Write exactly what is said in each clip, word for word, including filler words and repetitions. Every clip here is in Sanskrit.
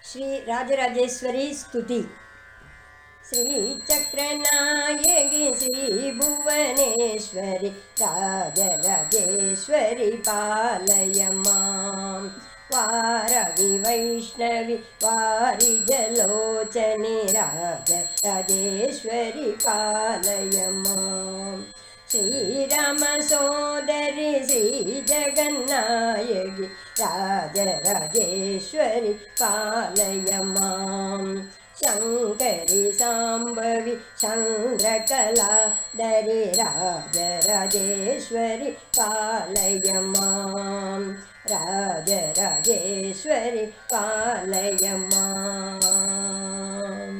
श्री राजराजेश्वरी स्तुति। श्री चक्रनायकी श्री भुवनेश्वरी राजराजेश्वरी पालय मां। वाराहि वैष्णवी वारिजलोचनी राजराजेश्वरी पालय मां। श्रीराम सोदरी श्री जगन्नायकी राजराजेश्वरी पालय मां। शंकरी सांबवी चंद्रकलाधरी राजराजेश्वरी पालय मां। राजराजेश्वरी पालय मां।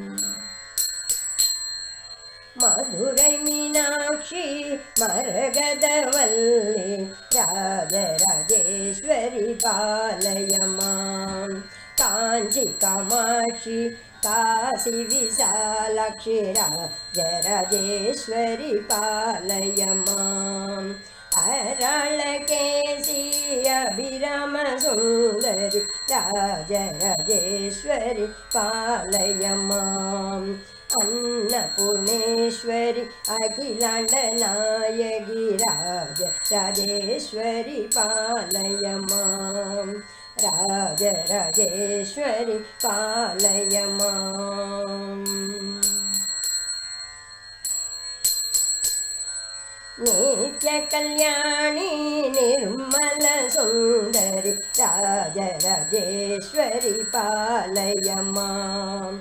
मधुरै मीनाक्षी मरगदवल्ली राजराजेश्वरी पालय मां। कांची कामाक्षी काशी विशालाक्षी राजराजेश्वरी पालय मां। अराळकेशी अभिराम सुंदरी राजराजेश्वरी पालय मां। अन्नपूर्णेश्वरी अखिलांड नायकी राजराजेश्वरी पालय मां। राजराजेश्वरी पालय मां। नित्य कल्याणी निर्मल सुंदरी राजराजेश्वरी पालय मां।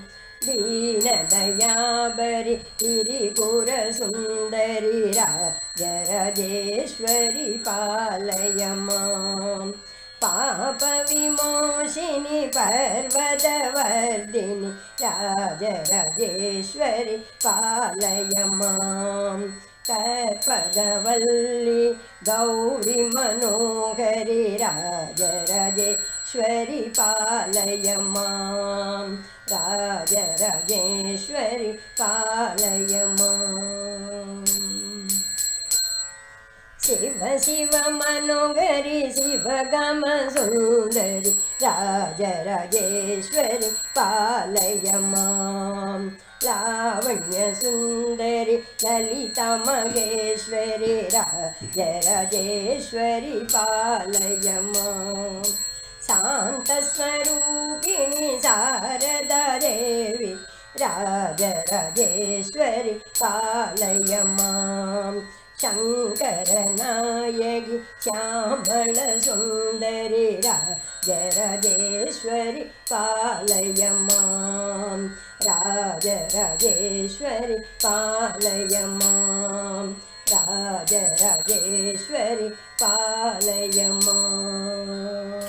दीनदयाबरी गिरिपुर सुंदरी राजराजेश्वरी पालय मां। पाप विमोचिनी पर्वतवर्धिनी राजराजेश्वरी पालय मां। कल्पगवल्ली गौरी मनोहरी राजराजेश्वरी पालय मां। राजराजेश्वरी पालय मां। शिव शिव मनोहरी शिवगाम सुंदरी राजराजेश्वरी पालय मां। लावण्य सुंदरी ललिता महेश्वरी राजराजेश्वरी पालय मां। शांत स्वरूपिणी शारदा देवी राजराजेश्वरी पालय मां। शंकर नायकी श्यामल सुंदरी राजराजेश्वरी पालय मां। राजराजेश्वरी पालय मां। राजराजेश्वरी पालय मां।